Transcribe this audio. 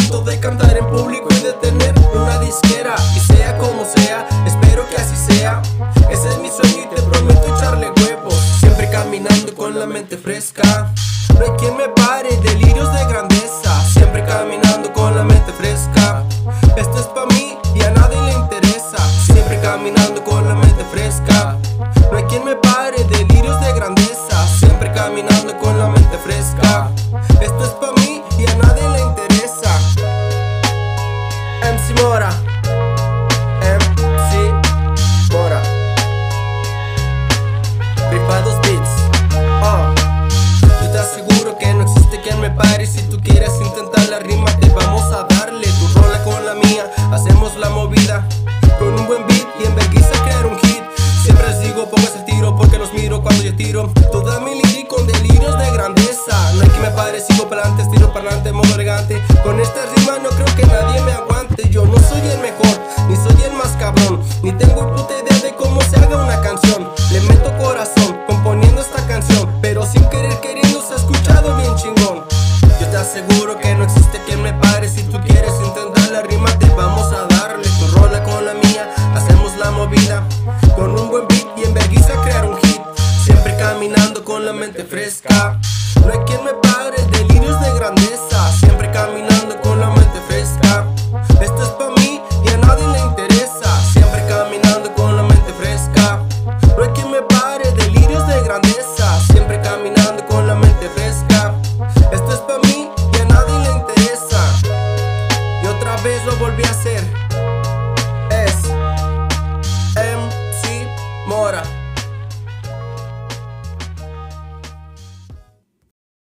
punto de cantar en público y de tener una disquera. Y sea como sea, espero que así sea. Ese es mi sueño y te prometo echarle huevos. Siempre caminando con la mente fresca. No hay quien me pare, delirios de grandeza. Siempre caminando con la mente fresca. Esto es pa' mí y a nadie le interesa. Siempre caminando con la mente fresca. No hay quien me pare, delirios de grandeza. Siempre caminando con la mente fresca. Esto es pa' mí y a nadie le interesa. MC Mora, MC Mora, Rifados Beats. Yo te aseguro que no existe quien me pare. Si tú quieres intentar la rima, te vamos a darle. Tu rola con la mía, hacemos la movida. Con un buen beat y en vergüenza crear un hit. Siempre les digo, pongas el tiro porque los miro cuando yo tiro. Toda mi lyric con delirios de grandeza. No hay que me pare, sigo pa'lante, estilo parlante, modo elegante. Con esta rima no creo que nadie me aguante. Yo no soy el mejor, ni soy el más cabrón, ni tengo puta idea de cómo se haga una canción. Le meto corazón componiendo esta canción, pero sin querer queriendo se ha escuchado bien chingón. Yo te aseguro que no existe quien me pare. Si tú quieres intentar la rima, te vamos a darle. Tu rola con la mía, hacemos la movida. Con un buen beat y en vergüenza crear un hit. Siempre caminando con la mente fresca. No hay quien me pare, delirios de grandeza. Siempre caminando con la mente fresca. Esto es pa' mí y a nadie le interesa. Siempre caminando con la mente fresca. No hay quien me pare, delirios de grandeza. Siempre caminando con la mente fresca. Esto es pa' mí y a nadie le interesa. Y otra vez lo volví a hacer.